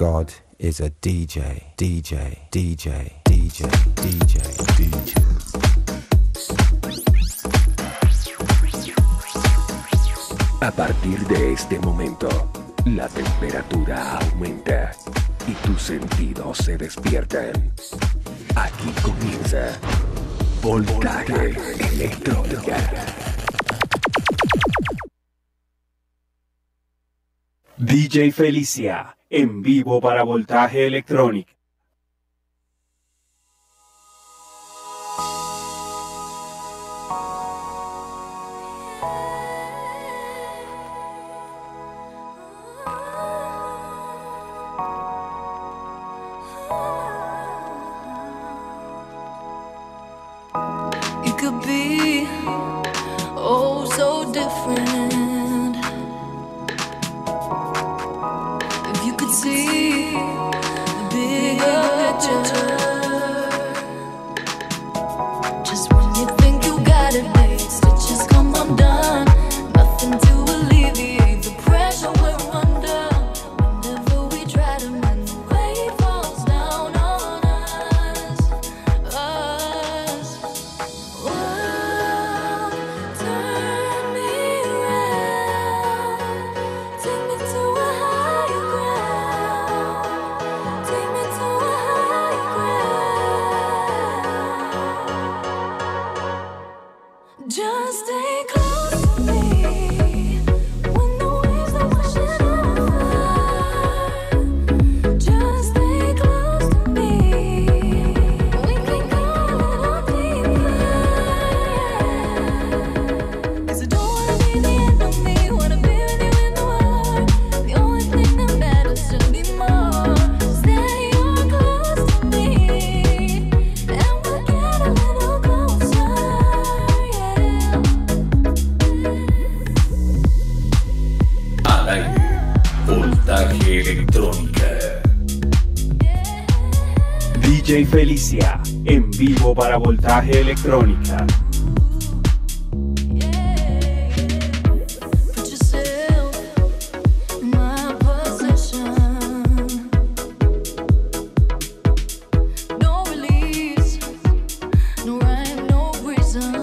God is a DJ, DJ, DJ, DJ, DJ, DJ. A partir de este momento, la temperatura aumenta y tus sentidos se despiertan. Aquí comienza Voltaje Electrónica. DJ Felicia, en vivo para Voltaje Electrónica. You could be oh so different if you could see the bigger picture. Just when you think you got it made, stitches come undone. Nothing to alleviate the pressure we're under. Whenever we try to mend, the weight falls down on us. World, turn me around. Take me to a higher ground. Take me to a higher ground. Just stay close to me when the waves are washing over. Just stay close to me. We can go a little deeper. 'Cause I don't wanna be the end of me. Wanna be with you in the world. The only thing that matters to me more. Stay close to me, and we'll get a little closer. Al aire, Voltaje Electrónica. DJ Felicia, en vivo para Voltaje Electrónica. Put yourself in my possession. No release, no rhyme, no reason.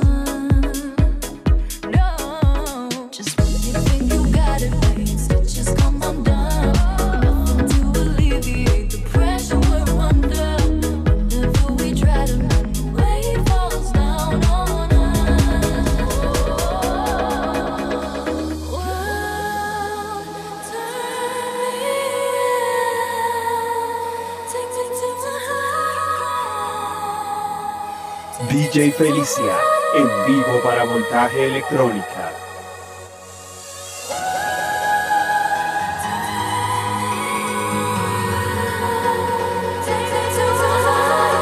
No, just when you think you got it made, stitches come undone. Nothing to alleviate the pressure we're under. Whenever we try to mend, the weight falls down on us. World, turn me around. Take me to a higher ground. DJ Felicia, en vivo para Voltaje Electrónica. Take me to a higher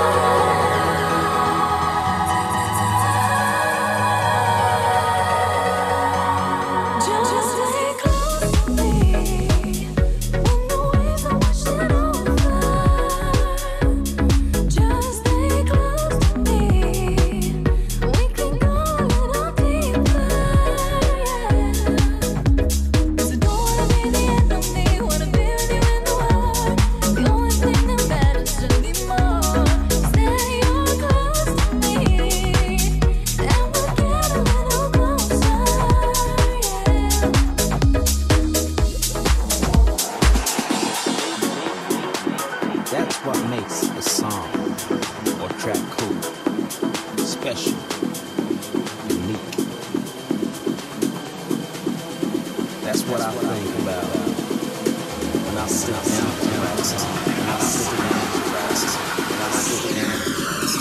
ground. Just stay close to me when the waves are washing over. Just stay close to me. We can go a little deeper. 'Cause I don't wanna be the end of me. Wanna be with you in the world. The only thing that matters to me more. Stay close to me, and we'll get a little closer. That's what makes a song or track cool, special, unique. That's what I think about when I sit down to practice. When I sit down to practice. When I sit down to practice.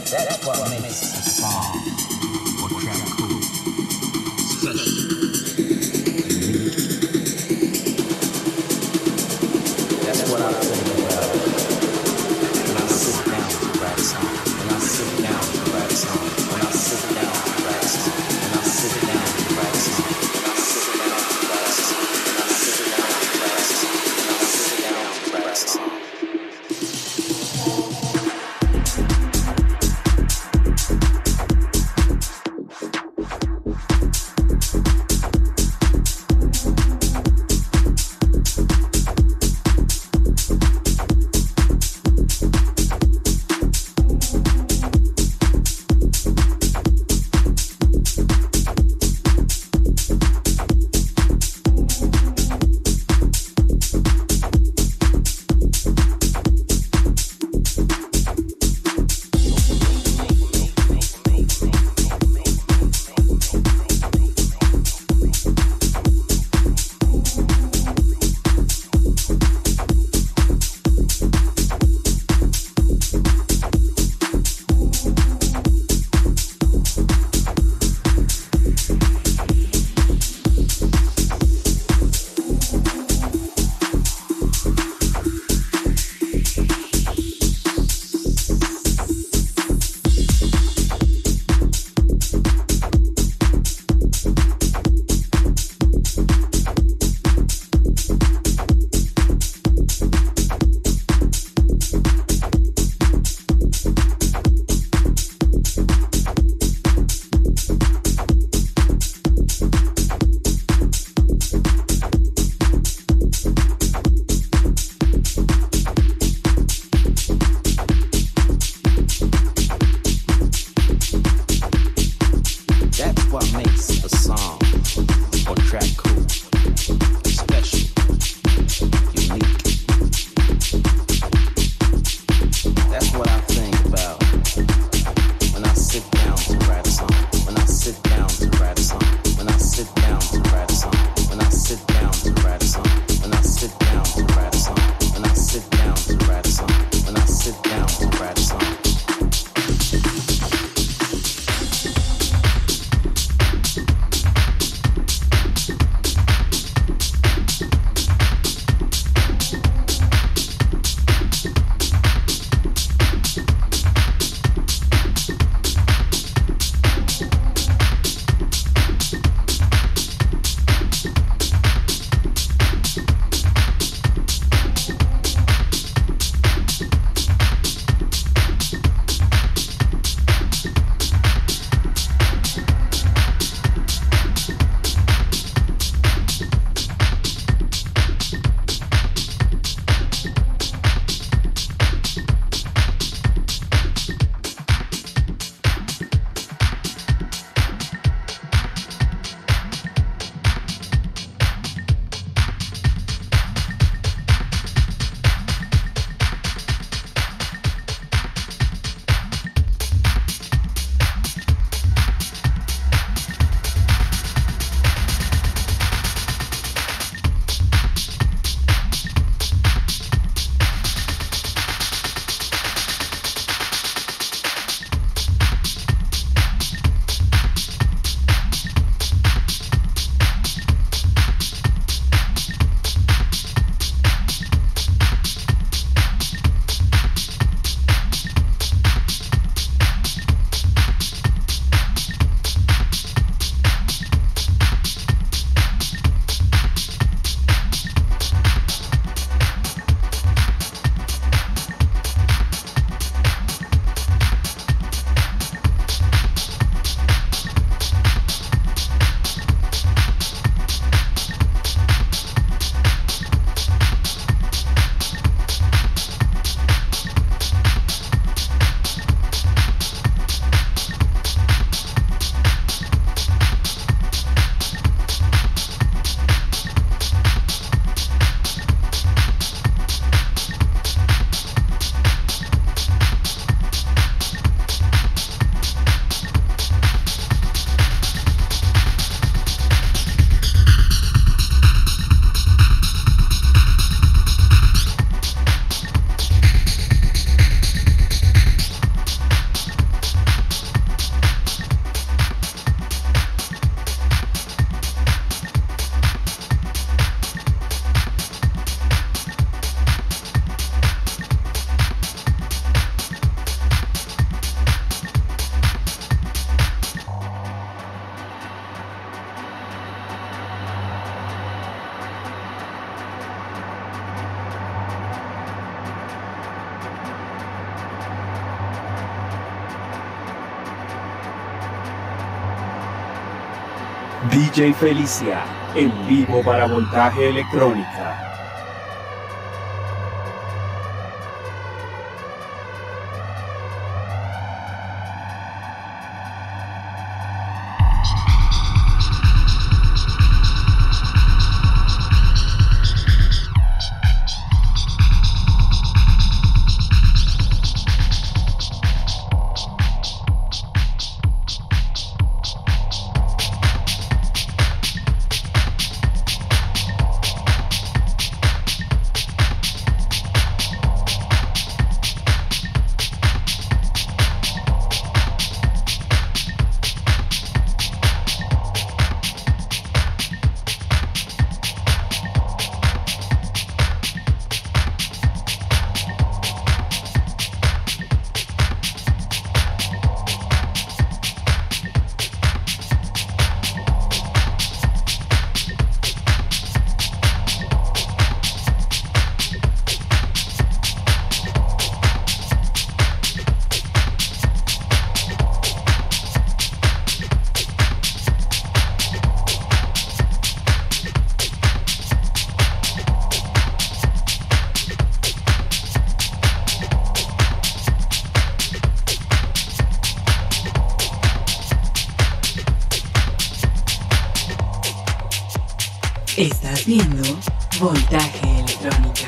That's what makes a song or track cool. Special. That's what I think about when I sit down to write a song. When I sit down to write a song. When I sit down to write a song. When I sit down to write a song. When I sit down to write a song. When I sit down to write a song. When I sit down to write a song. DJ Felicia, en vivo para Voltaje Electrónica. Estás viendo Voltaje Electrónica.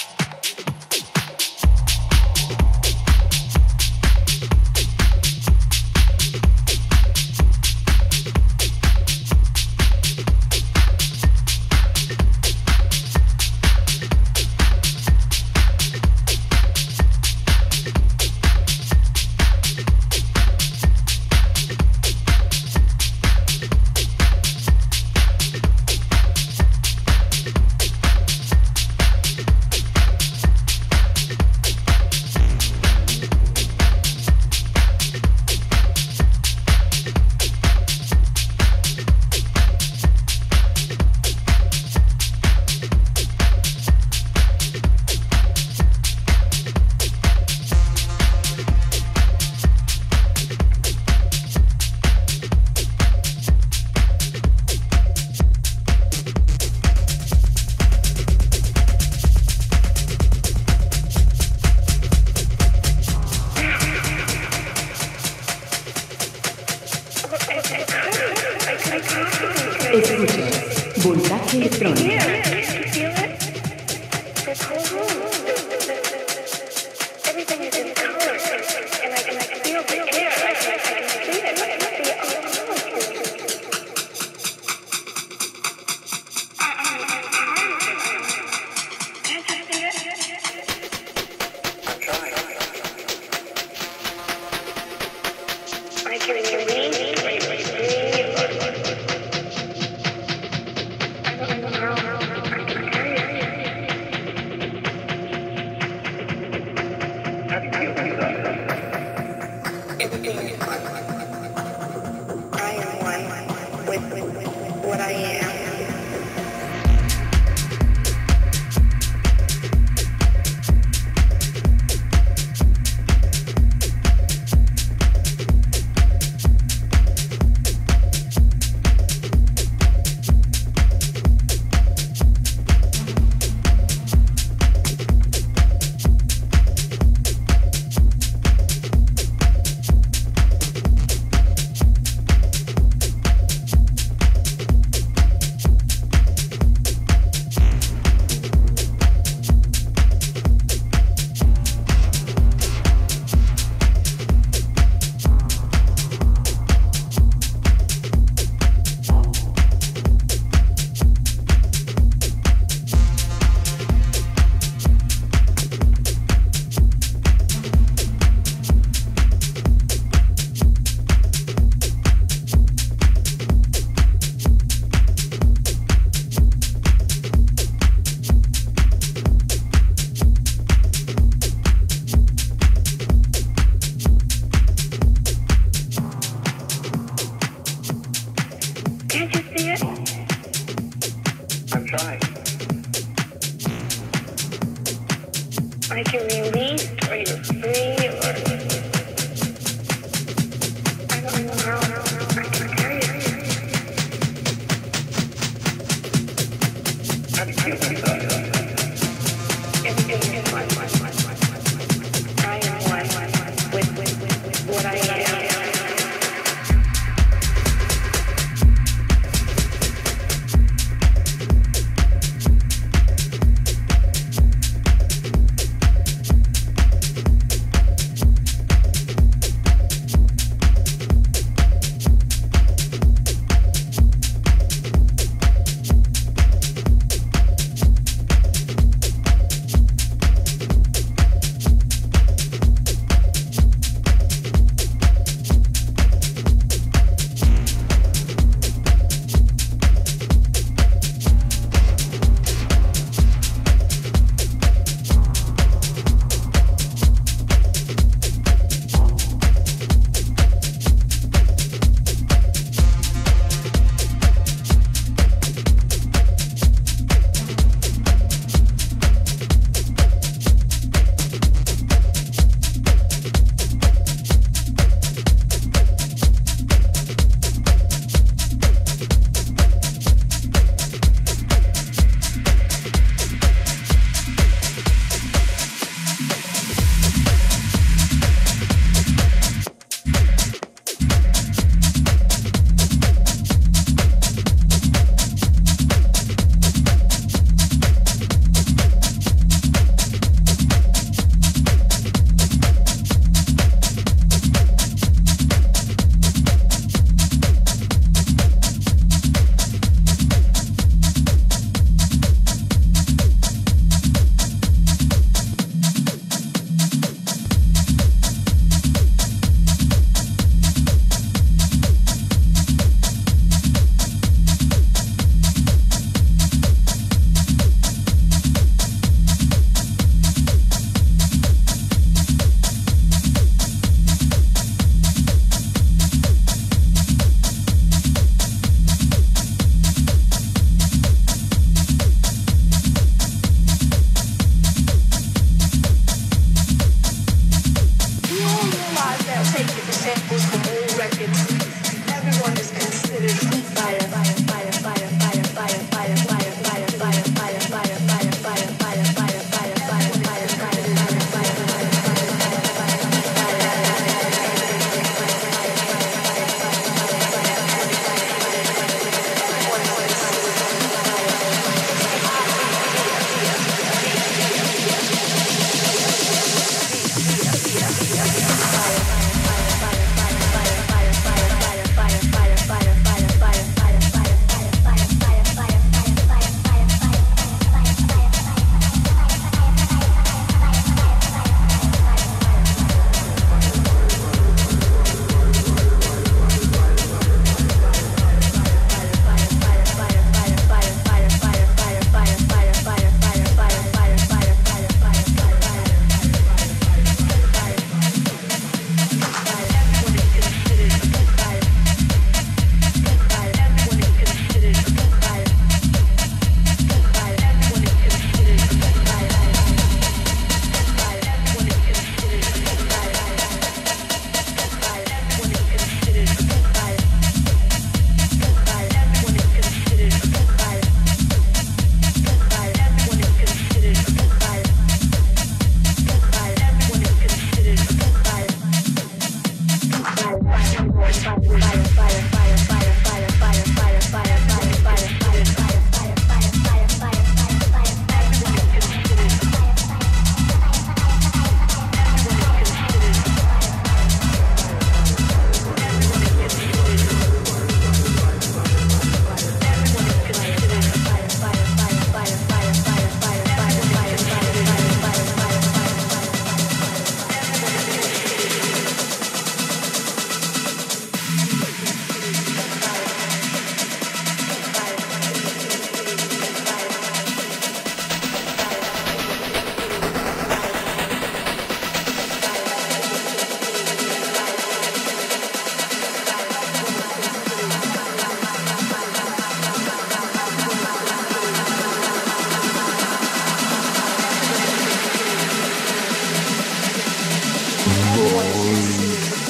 Escucha, Voltaje Electrónica. Like you're released or you're free or I don't know how I can tell you.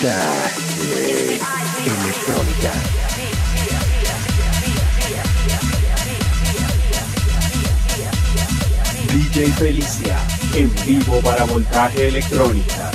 Voltaje Electrónica. DJ Felicia, en vivo para Voltaje Electrónica.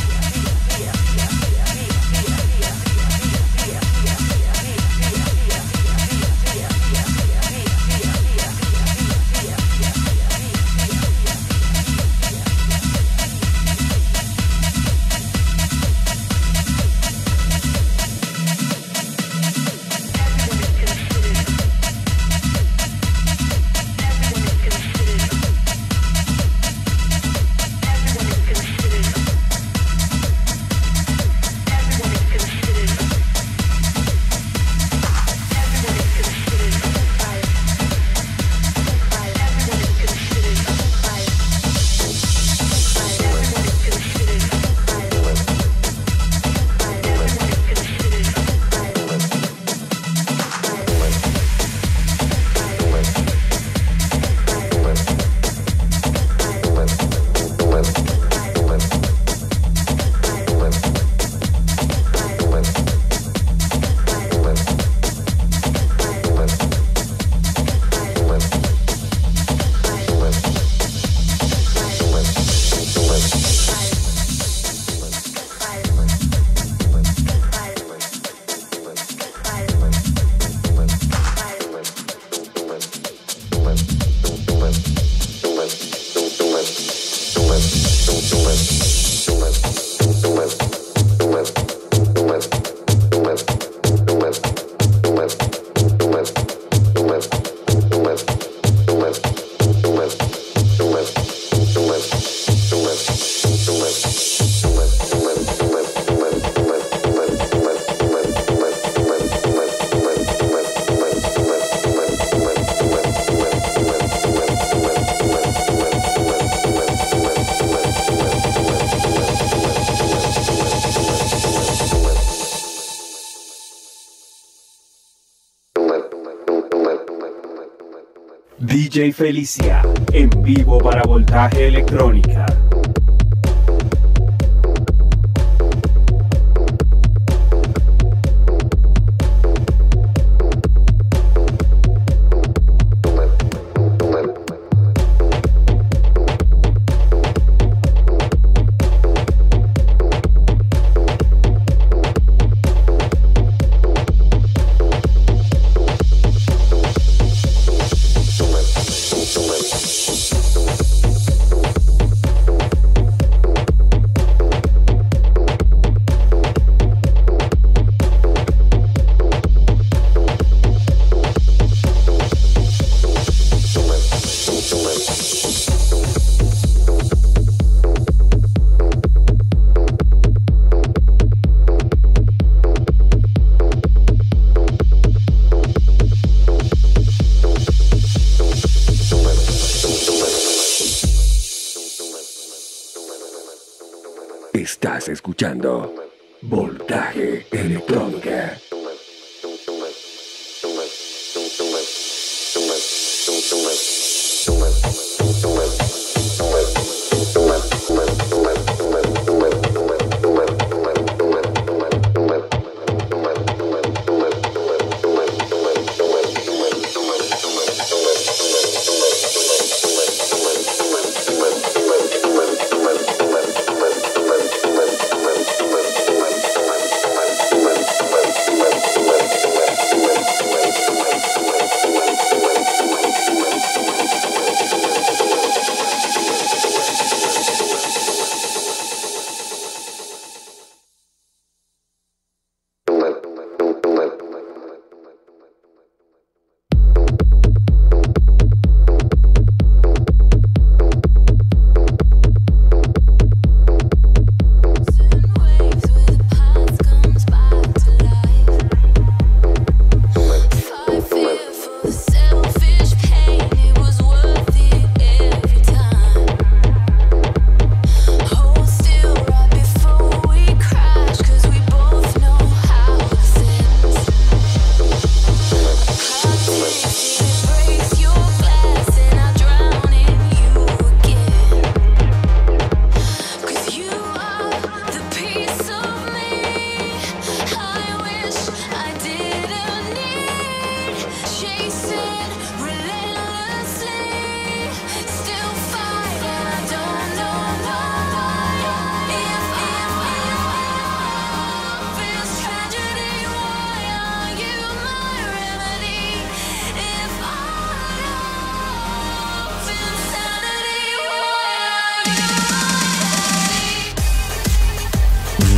DJ Felicia, en vivo para Voltaje Electrónica. Estás escuchando Voltaje Electrónica.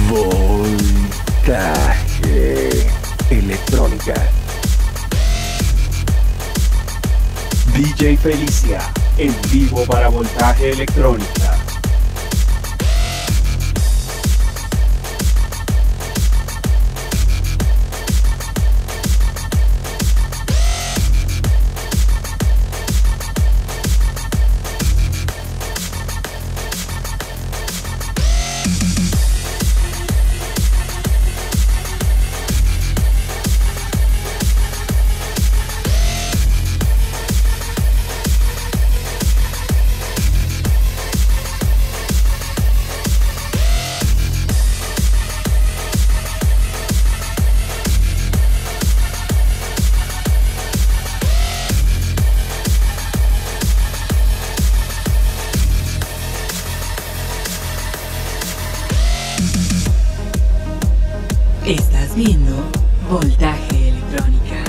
Voltaje Electrónica. DJ Felicia, en vivo para Voltaje Electrónica. Estás viendo Voltaje Electrónica.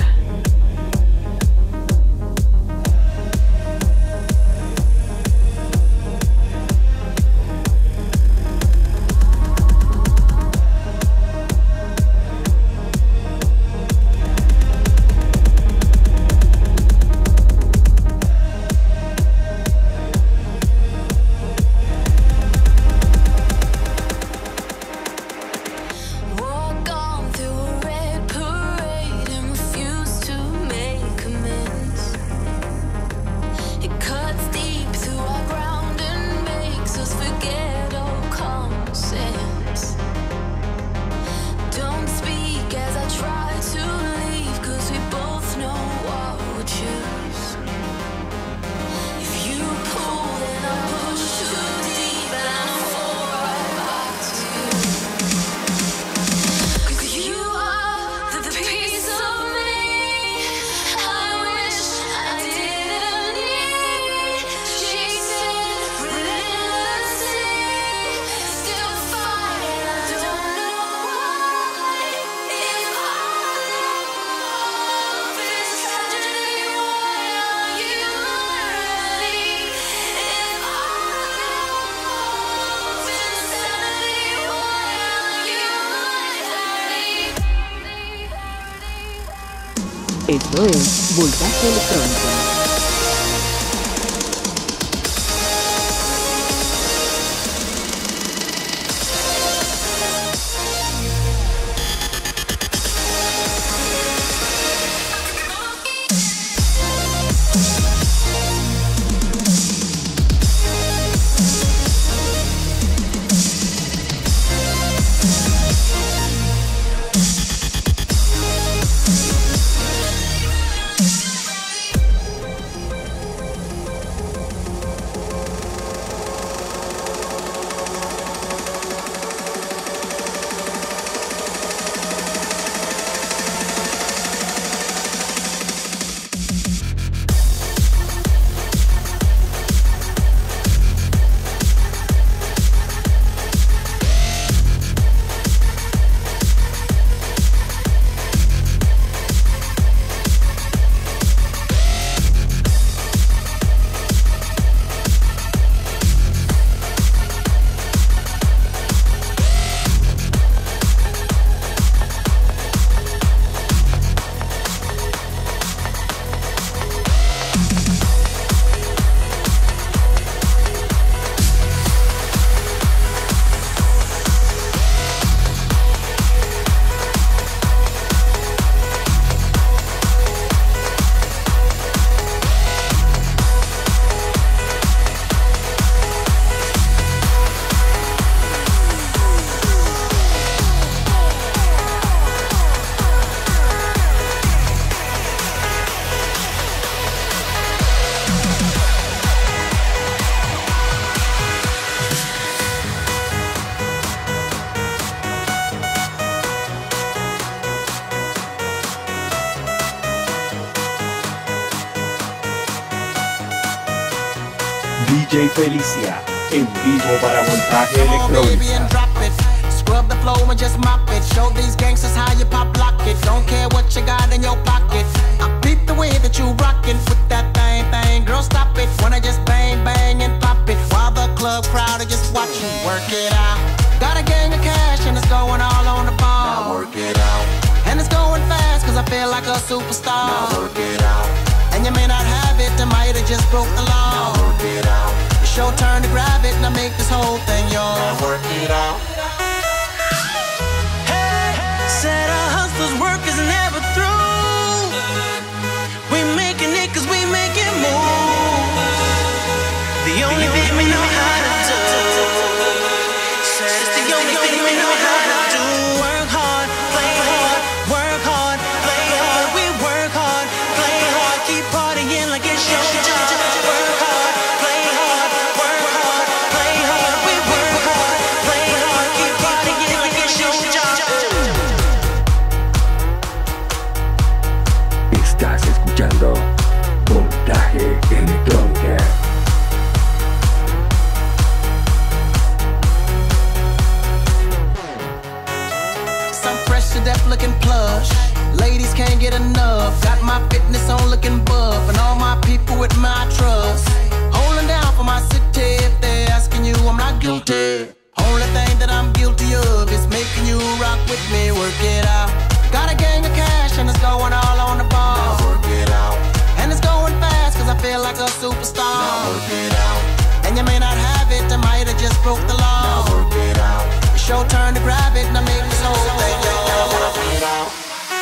Walk on through a red parade and refuse to make amends. It cuts deep through our ground and makes us forget all common sense. Don't speak as I try to leave, 'cause we both know what we'll choose. If you pull, then I push too deep and I fall right back to you. 'Cause you are the piece of me I wish I didn't need. Chasing relentlessly, still fighting, I don't know why. If all love is tragedy, why are you ready? If all love is insanity, why are you ready? Esto es Voltaje Electrónica. DJ Felicia, en vivo para Voltaje Baby, and Electrónica. drop it. Scrub the flow and just mop it. Show these gangsters how you pop lock it. Don't care what you got in your pocket. I beat the way that you rockin' with that thing. Girl, stop it. Wanna just bang, bang and pop it while the club crowd are just watching. Work it out. Got a gang of cash and it's going all on the ball. Now work it out. And it's going fast cause I feel like a superstar. Now work it out. And you may not have it, I might have just broke the law. Now work it out. It's your turn to grab it and I make this whole thing yours. Now work it out. Hey, said a hustler's work is never through. We making it cause we make it move. The only thing we know how to do. Said it's the only thing we know how to do. Work hard, play hard, work hard, play hard. We work hard, play hard, keep partying like it's your job. Work hard, play hard, work hard, play hard. We work hard, play hard, keep partying like it's your job. Estás escuchando Voltaje Electrónica. Some fresh to death looking plush. Ladies can't get enough. Got my fitness on looking buff. And all my people with my trust. Holding down for my city. If they're asking you, I'm not guilty. Only thing that I'm guilty of is making you rock with me. Work it out. Got a gang of cash and it's going all on the ball. Now work it out. And it's going fast cause I feel like a superstar. Now work it out. And you may not have it, I might have just broke the law. Now work it out. It's your turn to grab it and I make this whole thing yours. Now work it out.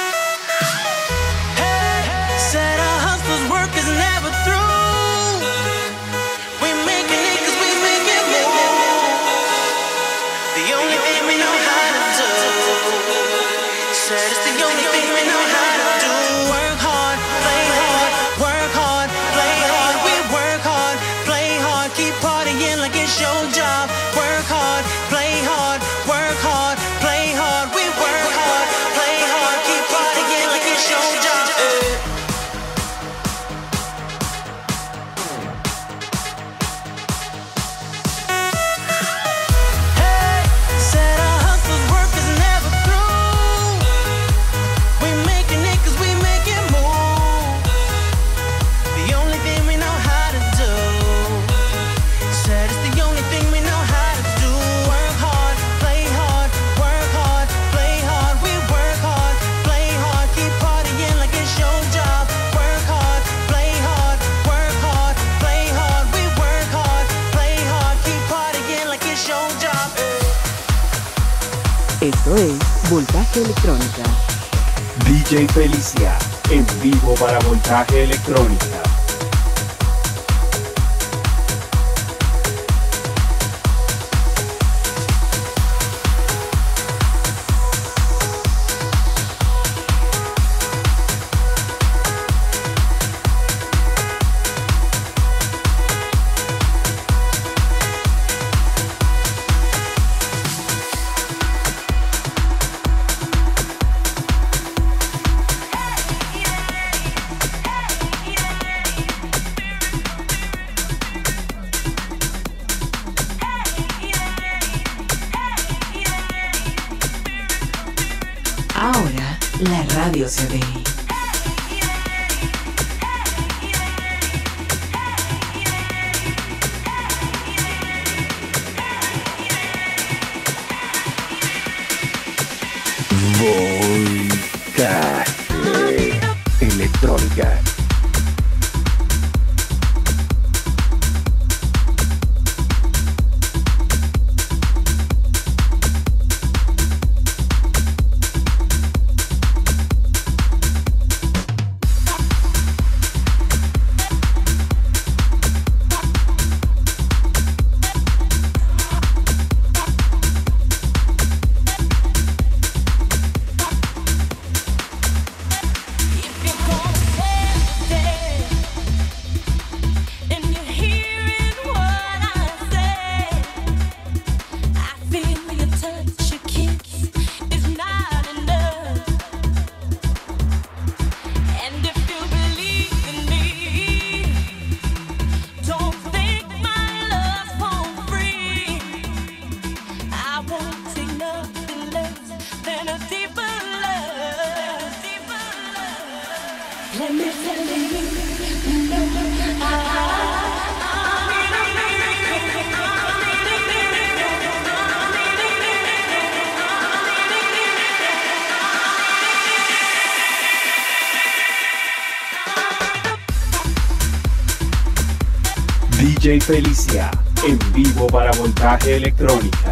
Hey, said a hustler's work is never through. We making it cause we make it move. The only thing we know how to do. Said it's the only thing we know how to do. Work hard, play hard, work hard, play hard. We work hard, play hard, keep partying like it's your job. Work hard, play hard, work hard, play hard. We work hard, play hard, keep partying like it's your job. Hey, said a hustler's work is never through. We making it cause we make it move. The only thing we know how to do. Said it's the only thing we know how to do. Work hard, play hard, work hard, play hard. We work hard, play hard, keep partying like it's your job. Work hard, play hard, work hard, play hard. We work hard, play hard, keep partying like it's your job. Esto es Voltaje Electrónica. DJ Felicia, en vivo para Voltaje Electrónica. Ahora la radio se ve. Voltaje Electrónica. DJ Felicia, en vivo para Voltaje Electrónica.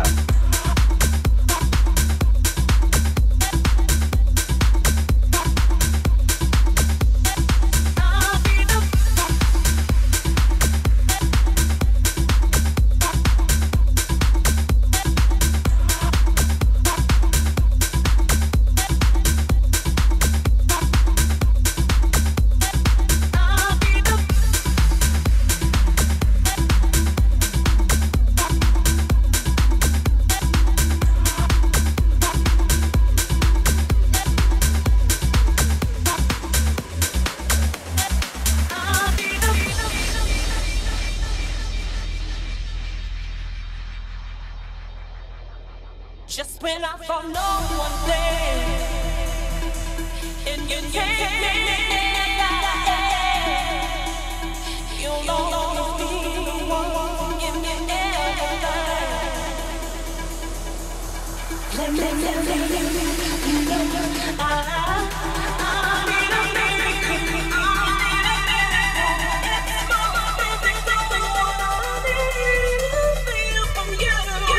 Just when I thought no one there, and you you'll always be the one to give me everything. I need a miracle. It's more perfect than what I need from you.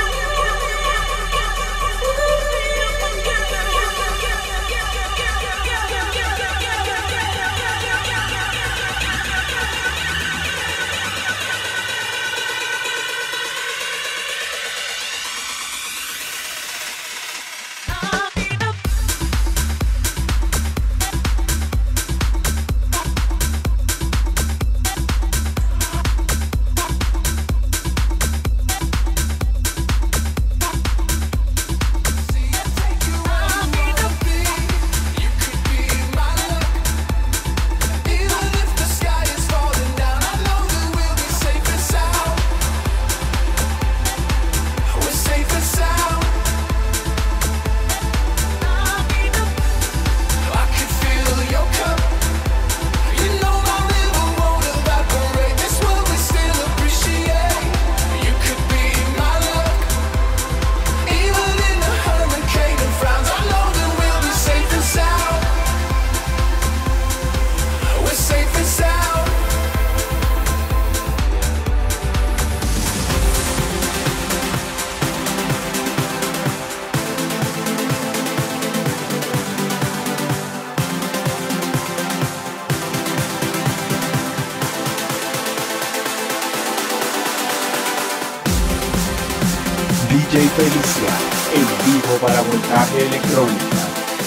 DJ Felicia, en vivo para Voltaje Electrónica.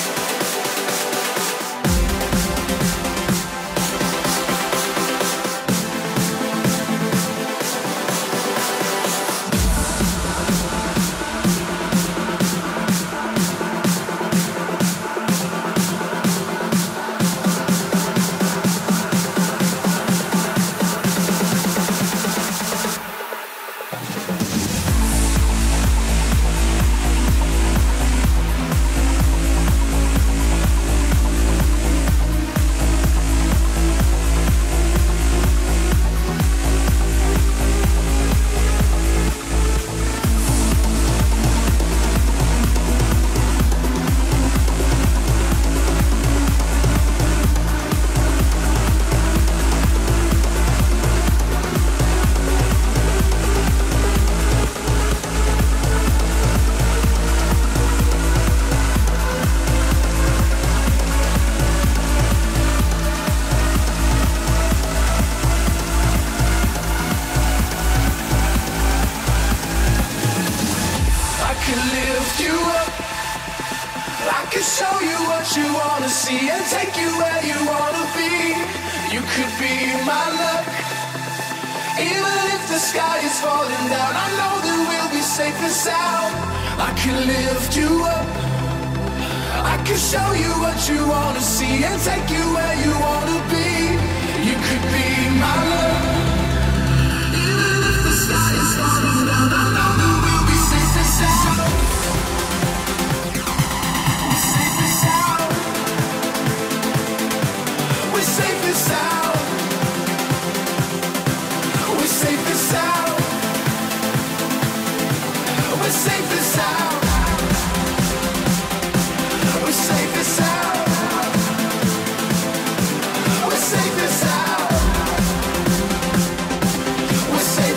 And take you where you wanna be. You could be my luck. Even if the sky is falling down, I know that we'll be safe and sound. I can lift you up. I can show you what you wanna see and take you where you wanna be. You could be my luck. Even if the sky is falling down, I know that we'll be safe and sound. Safe and sound. We're safe and sound. We're safe and sound. We're safe and sound. We're safe and sound. We're safe and sound. We're safe.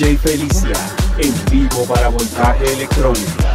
DJ Felicia, en vivo para Voltaje Electrónica.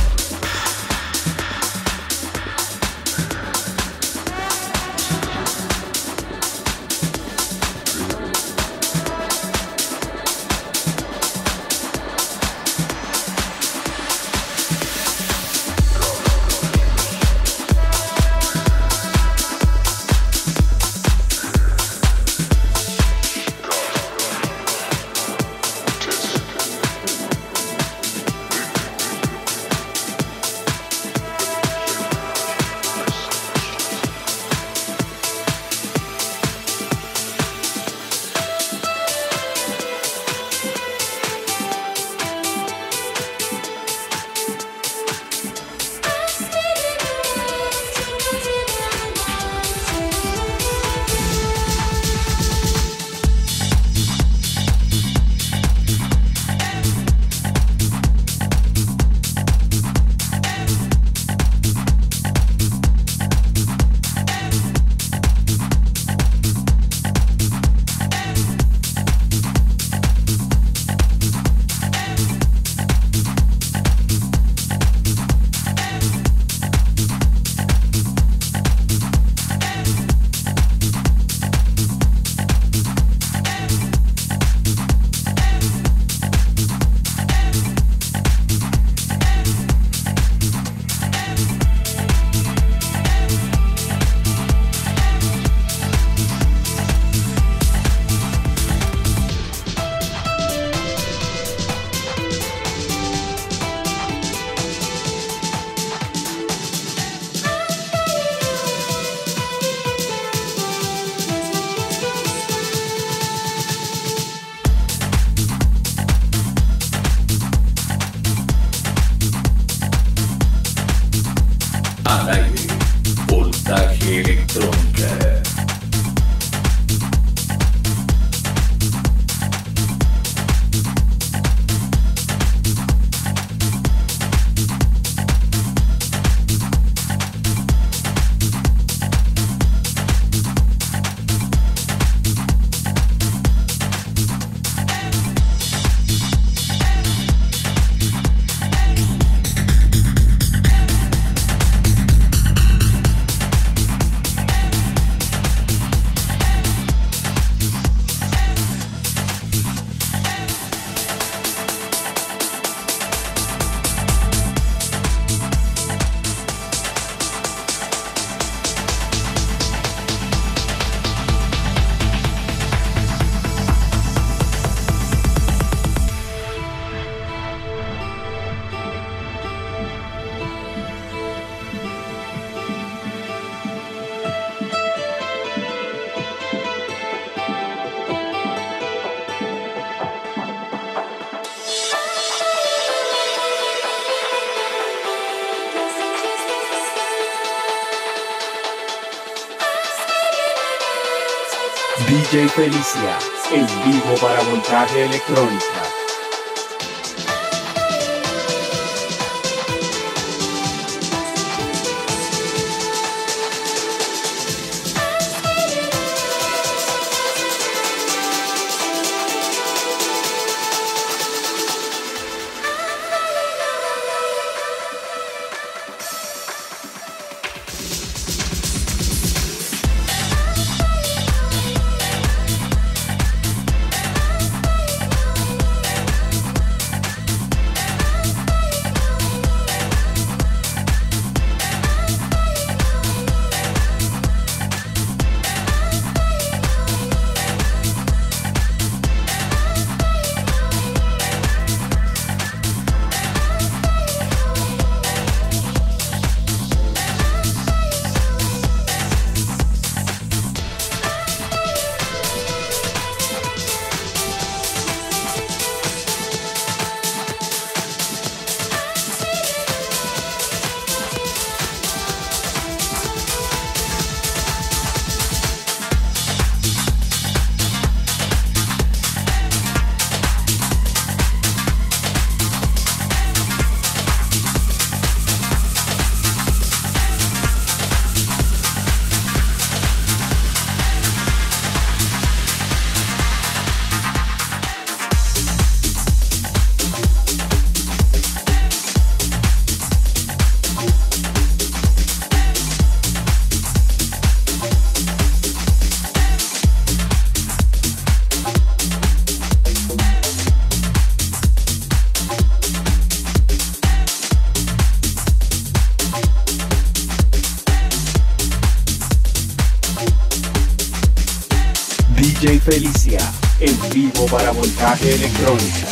Al aire, Voltaje Electrónica. DJ Felicia, en vivo para Voltaje Electrónica. DJ Felicia, en vivo para Voltaje Electrónica.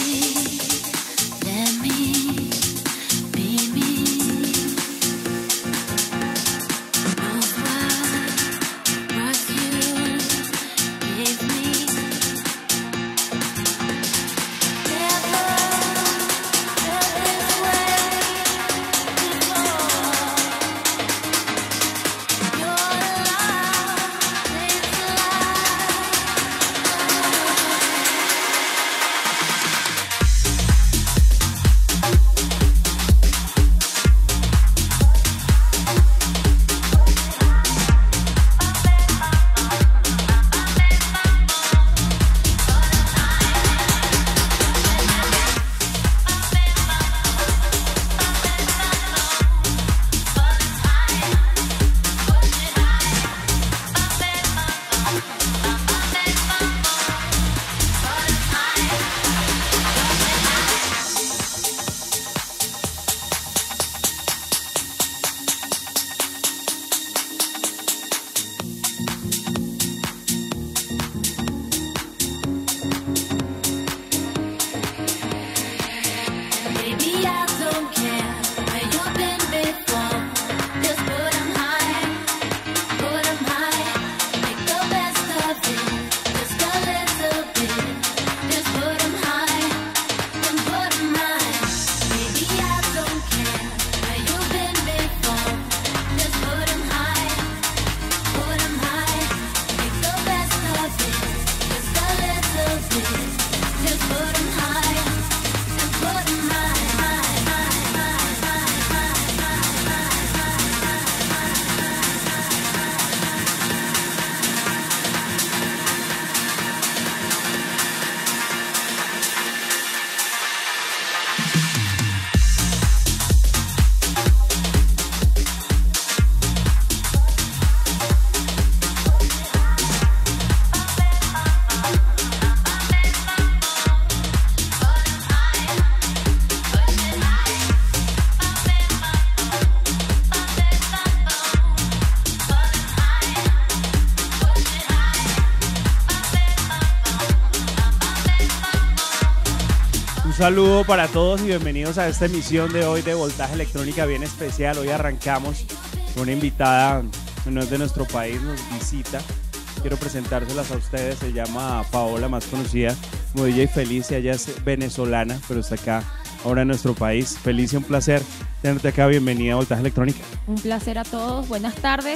Un saludo para todos y bienvenidos a esta emisión de hoy de Voltaje Electrónica bien especial. Hoy arrancamos con una invitada, no es de nuestro país, nos visita. Quiero presentárselas a ustedes, se llama Paola, más conocida como DJ Felicia. Ella es venezolana, pero está acá ahora en nuestro país. Felicia, un placer tenerte acá, bienvenida a Voltaje Electrónica. Un placer a todos, buenas tardes.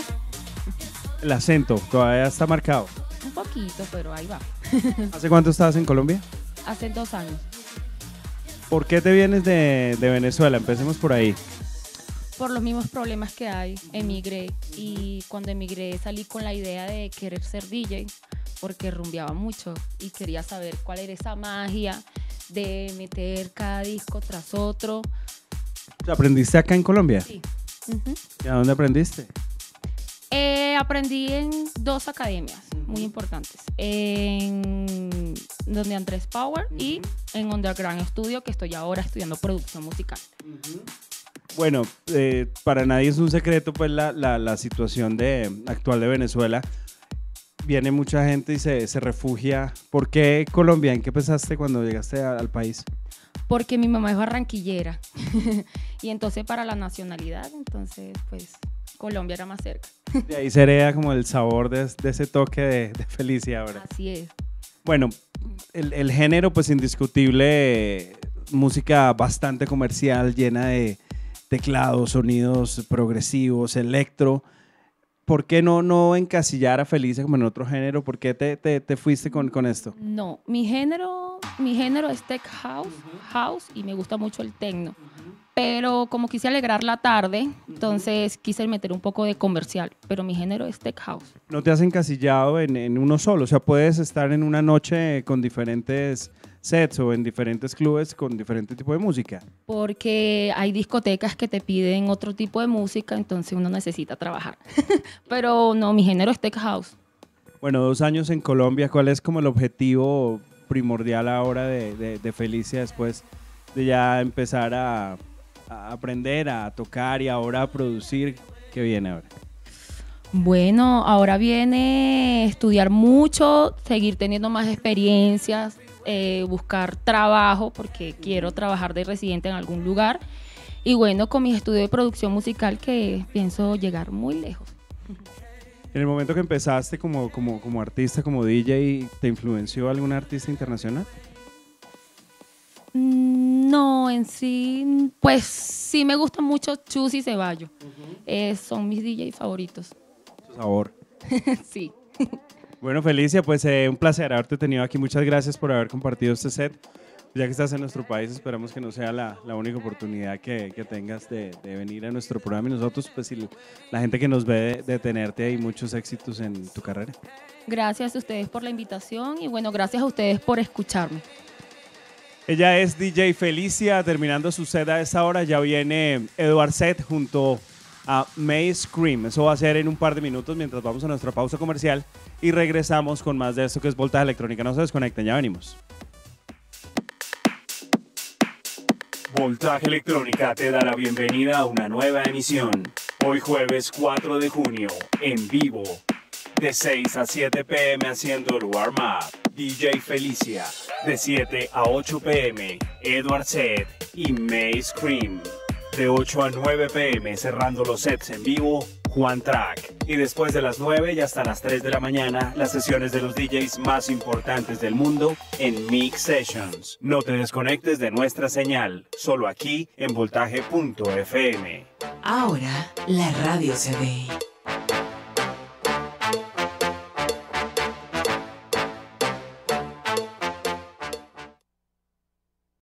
El acento todavía está marcado. Un poquito, pero ahí va. ¿Hace cuánto estabas en Colombia? Hace 2 años. ¿Por qué te vienes de Venezuela? Empecemos por ahí. Por los mismos problemas que hay, emigré y cuando emigré salí con la idea de querer ser DJ porque rumbeaba mucho y quería saber cuál era esa magia de meter cada disco tras otro. ¿Aprendiste acá en Colombia? Sí. ¿Y a dónde aprendiste? Aprendí en 2 academias muy importantes, en donde Andrés Power y en Underground Studio, que estoy ahora estudiando producción musical. Bueno, para nadie es un secreto pues la situación actual de Venezuela. Viene mucha gente y se refugia. ¿Por qué Colombia? ¿En qué pensaste cuando llegaste al país? Porque mi mamá es barranquillera y entonces para la nacionalidad, entonces pues Colombia era más cerca. De ahí se hereda como el sabor de ese toque de Felicia ahora. Así es. Bueno, el género pues indiscutible, música bastante comercial, llena de teclados, sonidos progresivos, electro. ¿Por qué no encasillar a Felicia como en otro género? ¿Por qué te fuiste con esto? No, mi género es tech house y me gusta mucho el techno. Pero como quise alegrar la tarde, entonces quise meter un poco de comercial, pero mi género es tech house. ¿No te has encasillado en uno solo? O sea, puedes estar en una noche con diferentes sets o en diferentes clubes con diferente tipo de música. Porque hay discotecas que te piden otro tipo de música, entonces uno necesita trabajar. Pero no, mi género es tech house. Bueno, 2 años en Colombia, ¿cuál es como el objetivo primordial ahora de Felicia después de ya empezar a aprender, a tocar y ahora a producir? ¿Qué viene ahora? Bueno, ahora viene estudiar mucho, seguir teniendo más experiencias, buscar trabajo porque quiero trabajar de residente en algún lugar. Y bueno, con mis estudios de producción musical que pienso llegar muy lejos. En el momento que empezaste como artista, como DJ, ¿te influenció algún artista internacional? No, en sí, pues sí me gusta mucho Chus y Ceballos. Son mis DJ favoritos. Su sabor. Sí. Bueno, Felicia, pues un placer haberte tenido aquí. Muchas gracias por haber compartido este set. Ya que estás en nuestro país, esperamos que no sea la única oportunidad que tengas de venir a nuestro programa. Y nosotros, pues, y la gente que nos ve, de tenerte ahí, muchos éxitos en tu carrera. Gracias a ustedes por la invitación y bueno, gracias a ustedes por escucharme. Ella es DJ Felicia, terminando su set a esta hora. Ya viene Edward Set junto a May Scream. Eso va a ser en un par de minutos mientras vamos a nuestra pausa comercial y regresamos con más de esto que es Voltaje Electrónica. No se desconecten, ya venimos. Voltaje Electrónica te da la bienvenida a una nueva emisión. Hoy jueves 4 de junio, en vivo, de 6 a 7 p.m. haciendo el warm-up. DJ Felicia, de 7 a 8 p.m. Edward Set y May Scream. De 8 a 9 p.m. cerrando los sets en vivo, Juan Track. Y después de las 9 y hasta las 3 de la mañana, las sesiones de los DJs más importantes del mundo en Mix Sessions. No te desconectes de nuestra señal, solo aquí en voltaje.fm. Ahora la radio se ve.